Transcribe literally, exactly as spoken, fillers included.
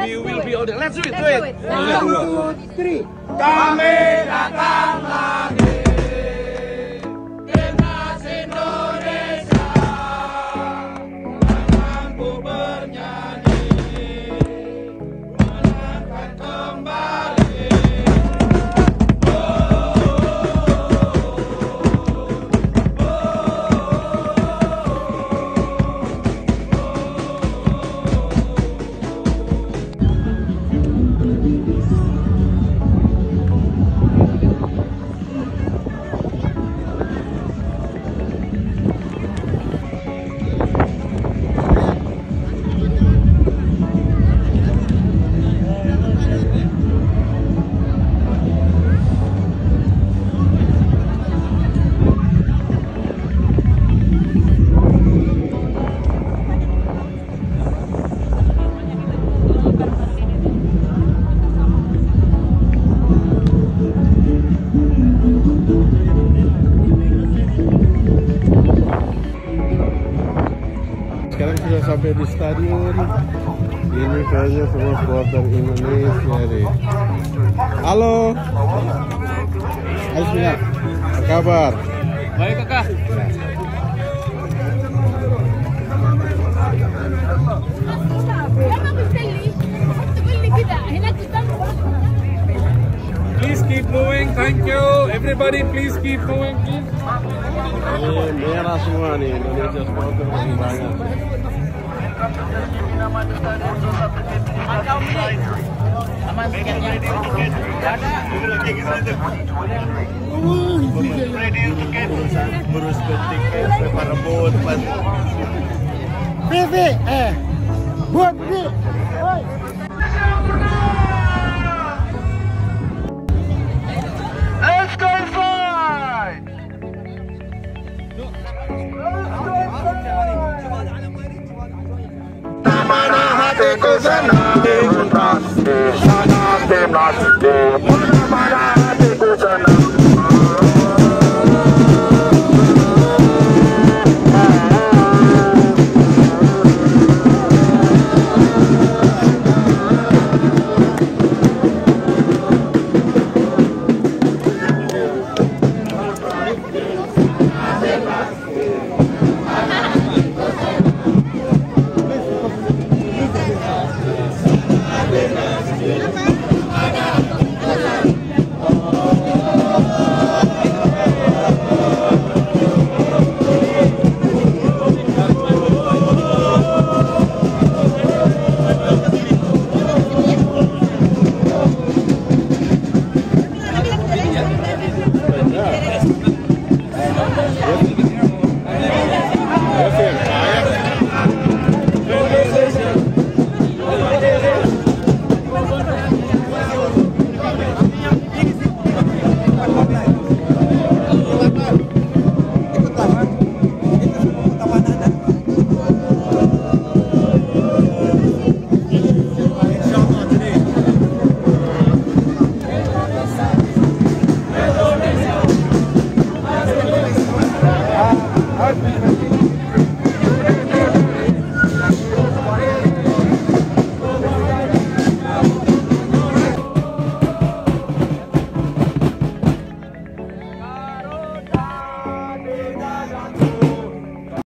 you will be on the. Let's do it, do it. One, two, three. Kami datang lagi. Timnas Indonesia mampu bernyanyi, menangkan kembali. Sekarang sudah sampai di stadion. Ini kayaknya semua supporter Indonesia nih. Halo. Bismillah. Apa kabar? Baik kakak. Please keep moving, thank you. Everybody please keep moving, please. Ini merah semua nih, Indonesia supporter masih banyak. Ngurus tiket, para bot, Vivi, eh, buat Vivi. Oi. Let's go fight! Mana hatiku senang, timnas, timnas, timnas, timnas.